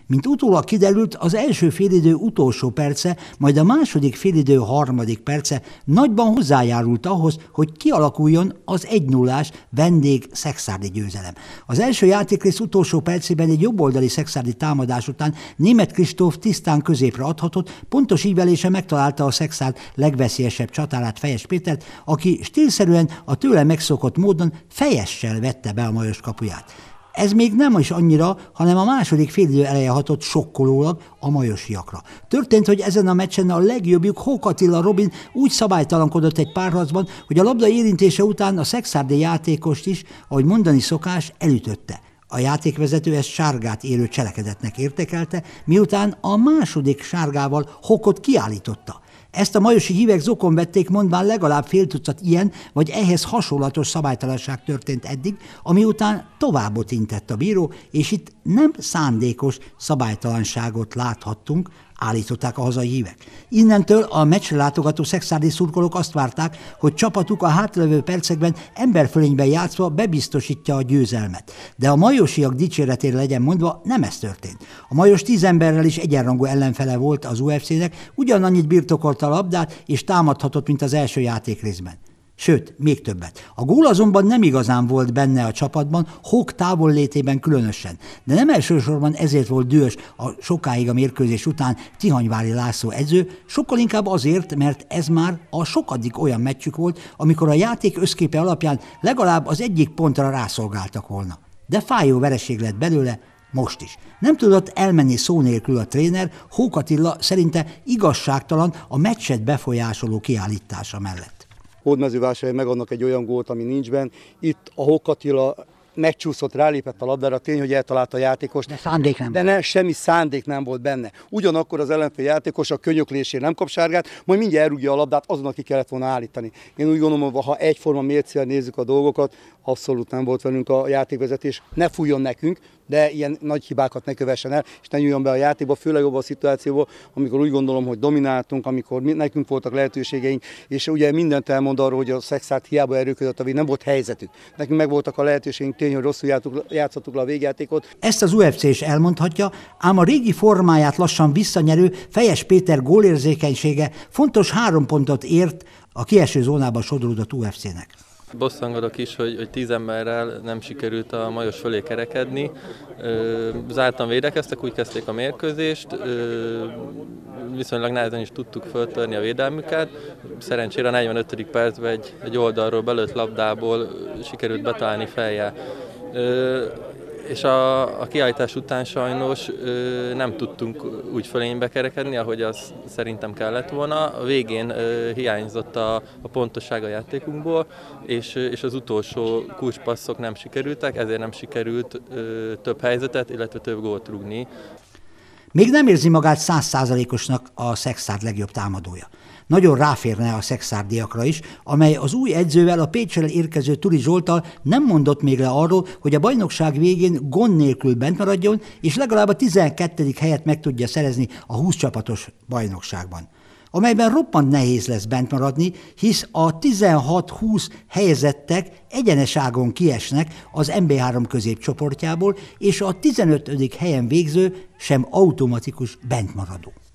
Mint utólag kiderült, az első félidő utolsó perce, majd a második félidő harmadik perce nagyban hozzájárult ahhoz, hogy kialakuljon az 1-0-ás vendég szekszárdi győzelem. Az első játékrész utolsó percében egy jobboldali szekszárdi támadás után Németh Kristóf tisztán középre adhatott, pontos ívelése megtalálta a Szekszárd legveszélyesebb csatárát, Fejes Pétert, aki stílszerűen a tőle megszokott módon fejessel vette be a Majos kapuját. Ez még nem is annyira, hanem a második félidő eleje hatott sokkolólag a majosiakra. Történt, hogy ezen a meccsen a legjobbjuk, Hók Attila Robin úgy szabálytalankodott egy párharcban, hogy a labda érintése után a szekszárdi játékost is, ahogy mondani szokás, elütötte. A játékvezető ezt sárgát érő cselekedetnek értékelte, miután a második sárgával Hókot kiállította. Ezt a majosi hívek zokon vették, mondván legalább fél tucat ilyen vagy ehhez hasonlatos szabálytalanság történt eddig, ami után továbbot intett a bíró, és itt nem szándékos szabálytalanságot láthattunk, állították a hazai hívek. Innentől a meccsre látogató szekszárdi szurkolók azt várták, hogy csapatuk a hátralevő percekben emberfölényben játszva bebiztosítja a győzelmet. De a majosiak dicséretére legyen mondva, nem ez történt. A Majos 10 emberrel is egyenrangú ellenfele volt az UFC-nek, ugyanannyit birtokolta a labdát és támadhatott, mint az első játékrészben. Sőt, még többet. A gól azonban nem igazán volt benne a csapatban, Hók távollétében különösen. De nem elsősorban ezért volt dühös a sokáig a mérkőzés után Tihanyvári László edző, sokkal inkább azért, mert ez már a sokadik olyan meccsük volt, amikor a játék összképe alapján legalább az egyik pontra rászolgáltak volna. De fájó vereség lett belőle, most is. Nem tudott elmenni szó nélkül a tréner, Hók Attila szerinte igazságtalan a meccset befolyásoló kiállítása mellett. Hódmezővásárhelyen megadnak egy olyan gólt, ami nincs benne. Itt a Hók Attila megcsúszott, rálépett a labdára, tény, hogy eltalálta a játékos. De szándék nem. De semmi szándék nem volt benne. Ugyanakkor az ellenfél játékos a könyöklésért nem kap sárgát, majd mindjárt elrúgja a labdát, azon, aki kellett volna állítani. Én úgy gondolom, hogy ha egyforma mércével nézzük a dolgokat, abszolút nem volt velünk a játékvezetés. Ne fújjon nekünk, de ilyen nagy hibákat ne kövessen el, és ne nyúljon be a játékba, főleg abban a szituációban, amikor úgy gondolom, hogy domináltunk, amikor nekünk voltak lehetőségeink, és ugye mindent elmond arról, hogy a Szekszárd hiába erőködött, nem volt helyzetük. Nekünk meg voltak a lehetőségeink, tény, hogy rosszul játszottuk le a végjátékot. Ezt az UFC is elmondhatja, ám a régi formáját lassan visszanyerő Fejes Péter gólérzékenysége fontos 3 pontot ért a kieső zónába sodródott UFC-nek. Bosszangodok is, hogy 10 emberrel nem sikerült a Majos fölé kerekedni. Zártan védekeztek, úgy kezdték a mérkőzést, viszonylag nehezen is tudtuk föltörni a védelmüket. Szerencsére a 45. percben egy oldalról belőtt labdából sikerült betalálni fejjel. És a kiállítás után sajnos nem tudtunk úgy fölénybe kerekedni, ahogy az szerintem kellett volna. A végén hiányzott a pontosság a játékunkból, és az utolsó kulcspasszok nem sikerültek, ezért nem sikerült több helyzetet, illetve több gólt rúgni. Még nem érzi magát 100%-osnak a Szekszárd legjobb támadója. Nagyon ráférne a szekszárdiakra is, amely az új edzővel, a Pécsről érkező Turi Zsolttal nem mondott még le arról, hogy a bajnokság végén gond nélkül bent maradjon, és legalább a 12. helyet meg tudja szerezni a 20 csapatos bajnokságban, amelyben roppant nehéz lesz bent maradni, hisz a 16-20 helyezettek egyeneságon kiesnek az MB3 középcsoportjából, és a 15. helyen végző sem automatikus bentmaradó.